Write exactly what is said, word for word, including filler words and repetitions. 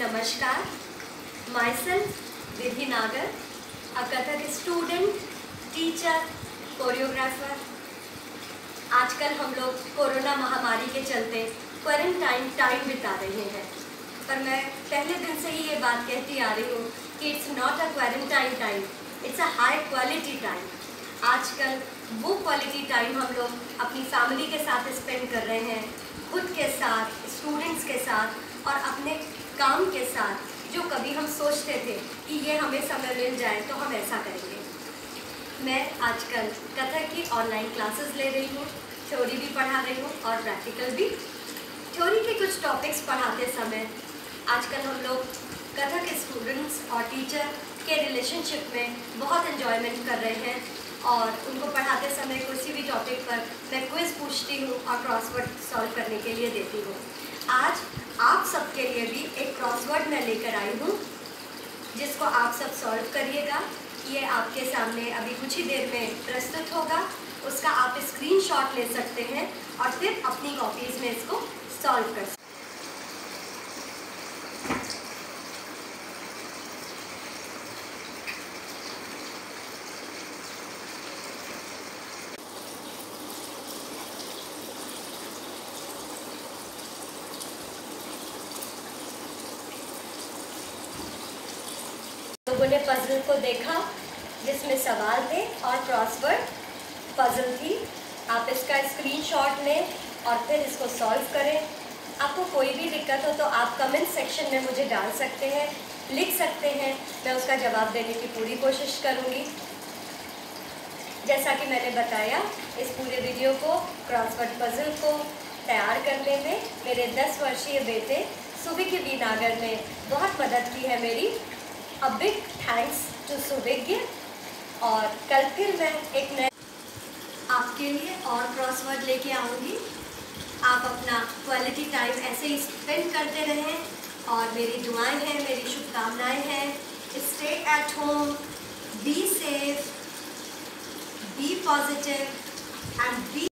Namaskar, myself Vidhi Nagar, a Kathak student, teacher, choreographer. आजकल हम लोग कोरोना महामारी के चलते क्वारंटाइन टाइम बिता रहे हैं, पर मैं पहले दिन से ही ये बात कहती आ रही हूँ कि it's not a quarantine time, it's a high quality time. आजकल वो क्वालिटी टाइम हम लोग अपनी फैमिली के साथ स्पेंड कर रहे हैं, खुद के साथ, स्टूडेंट्स के साथ और अपने काम के साथ। जो कभी हम सोचते थे कि ये हमें समय मिल जाए तो हम ऐसा करेंगे। मैं आजकल कथक की ऑनलाइन क्लासेस ले रही हूँ, थ्योरी भी पढ़ा रही हूँ और प्रैक्टिकल भी। थ्योरी के कुछ टॉपिक्स पढ़ाते समय आजकल हम लोग कथक स्टूडेंट्स और टीचर के रिलेशनशिप में बहुत एंजॉयमेंट कर रहे हैं और उनको पढ़ाते समय किसी भी टॉपिक पर मैं क्विज पूछती हूँ और क्रॉसवर्ड सॉल्व करने के लिए देती हूँ। आज आप सबके लिए भी एक क्रॉसवर्ड मैं लेकर आई हूँ जिसको आप सब सॉल्व करिएगा। ये आपके सामने अभी कुछ ही देर में प्रस्तुत होगा, उसका आप स्क्रीनशॉट ले सकते हैं और फिर अपनी कॉपीज़ में इसको सॉल्व कर सकते हैं। लोगों ने पजल को देखा जिसमें सवाल थे और क्रॉसवर्ड पजल थी। आप इसका स्क्रीनशॉट लें और फिर इसको सॉल्व करें। आपको कोई भी दिक्कत हो तो आप कमेंट सेक्शन में मुझे डाल सकते हैं, लिख सकते हैं, मैं उसका जवाब देने की पूरी कोशिश करूँगी। जैसा कि मैंने बताया, इस पूरे वीडियो को, क्रॉसवर्ड पजल को तैयार करने में मेरे दस वर्षीय बेटे सुविग्या नागर ने बहुत मदद की है मेरी। A big thanks to Suvigya. और कल फिर मैं एक नए आपके लिए और क्रॉसवर्ड लेके आऊँगी। आप अपना क्वालिटी टाइम ऐसे ही स्पेंड करते रहें और मेरी दुआएं हैं, मेरी शुभकामनाएं हैं। Stay at home, be safe, be positive and B